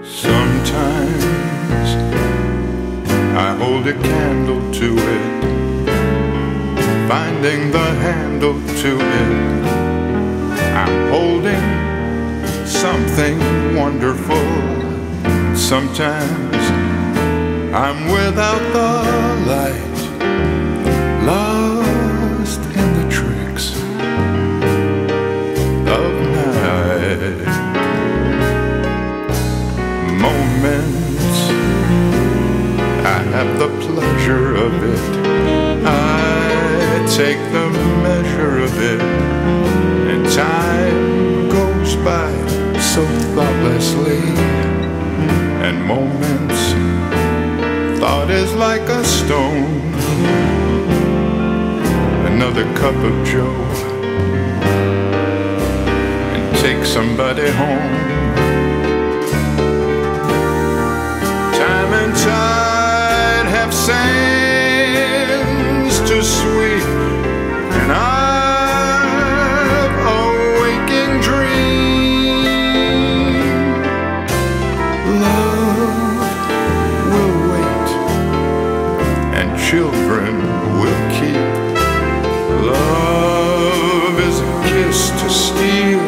Sometimes I hold a candle to it, finding the handle to it. I'm holding something wonderful. Sometimes I'm without the light, lost in the tricks of night. Moments I have the pleasure of it, I take the measure of it, and time goes by so thoughtlessly. And moments, thought is like a stone, another cup of joe, and take somebody home. Time and tide have sands to sweep, and I've a waking dream. Love will wait, and children will keep. Love is a kiss to steal,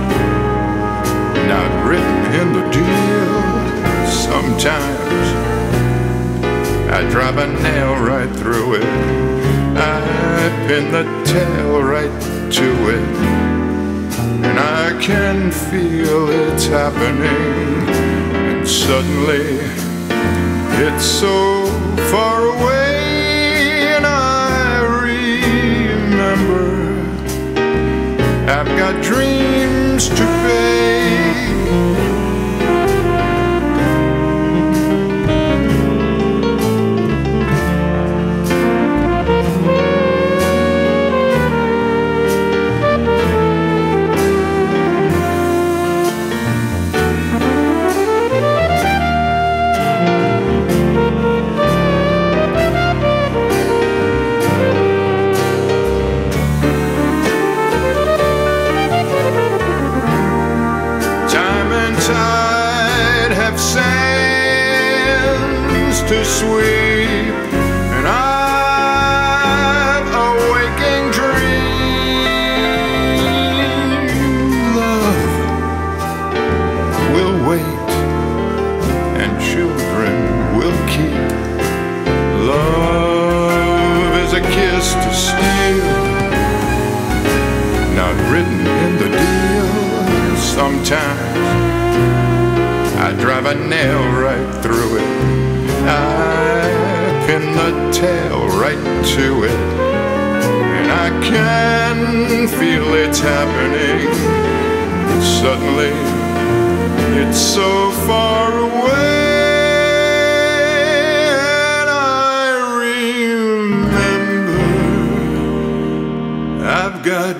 not written in the deal. Sometimes I drive a nail right through it, I pin the tail right to it, and I can feel it's happening. And suddenly it's so far away, and I remember I've got dreams to pay. Tide have sands to sweep, and I've a waking dream. Love will wait, and children will keep. Love is a kiss to steal, not written in the deal. Sometimes I drive a nail right through it, I pin the tail right to it, and I can feel it's happening. Suddenly it's so far away, and I remember I've got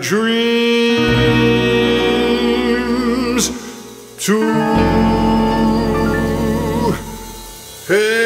dreams to hey.